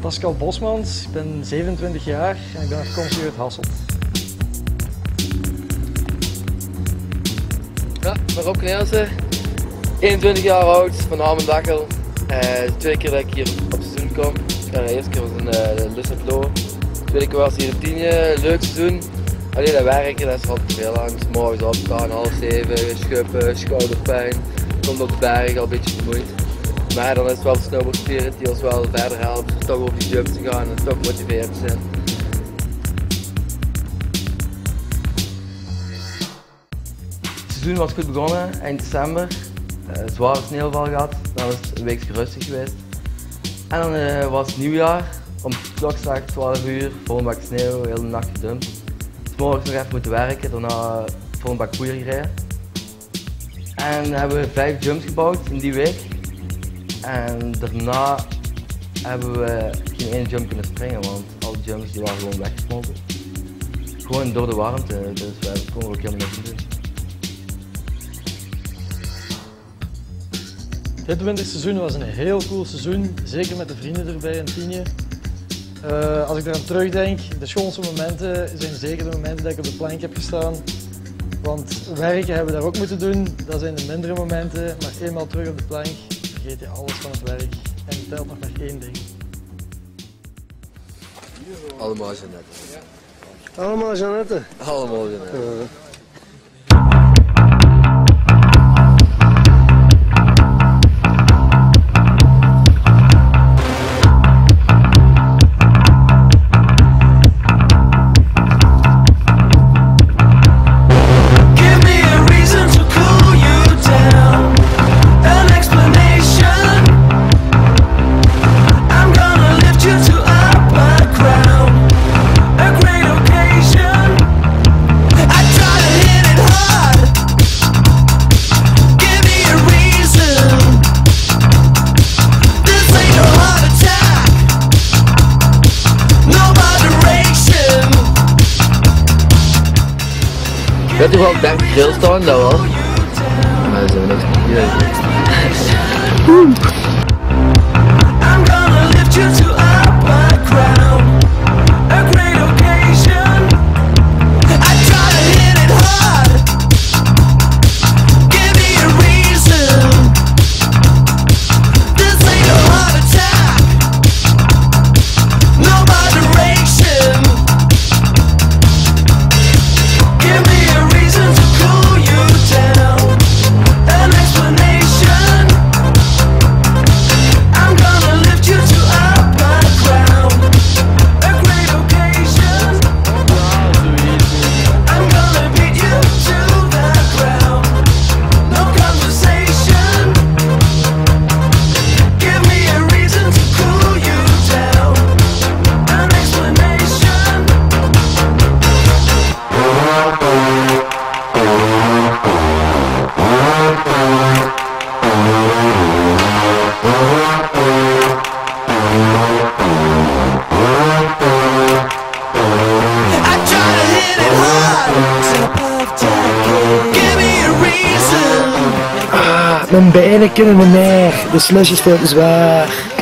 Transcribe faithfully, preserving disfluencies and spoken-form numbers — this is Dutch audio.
Pascal Bosmans, ik ben zevenentwintig jaar en ik ben afkomstig uit Hasselt. Ja, ik ben Cornelissen, eenentwintig jaar oud, van Naam en Dakkel. Uh, de tweede keer dat ik hier op seizoen kom. Ja, de eerste keer was een uh, lust en flow. De tweede keer was hier een tienje, leuk seizoen. Alleen dat werken, dat is er altijd veel aan. Dus morgens opstaan, half zeven, schuppen, schouderpijn. Komt op de berg, al een beetje vermoeid. Maar dan is het wel de snowboardspirit die ons wel verder helpt. Dus toch over die jumps te gaan en toch motiverend te zijn. Het seizoen was goed begonnen, eind december. Uh, zware sneeuwval gehad, dan was het een weekje rustig geweest. En dan uh, was het nieuwjaar, om klokslag twaalf uur, vol een bak sneeuw, heel de nacht gedumpt. Dus morgens nog even moeten werken, daarna vol een bak poeier gereden. En dan hebben we vijf jumps gebouwd in die week. En daarna hebben we geen één jump kunnen springen, want alle jumps die waren gewoon weggesmolten. Gewoon door de warmte, dus wij konden ook helemaal niks doen. Dit winterseizoen was een heel cool seizoen, zeker met de vrienden erbij en tienje. Uh, als ik eraan terugdenk, de schoonste momenten zijn zeker de momenten dat ik op de plank heb gestaan. Want werken hebben we daar ook moeten doen, dat zijn de mindere momenten, maar eenmaal terug op de plank vergeet je alles van het werk en je telt nog maar één ding. Allemaal Jeannette. Allemaal Jeannette? Allemaal Jeannette. Uh. Ik heb toch wel dertig grill staan, dat wel. Maar dat zijn we niks meer. Mijn benen kunnen me neer, de slush is veel te zwaar.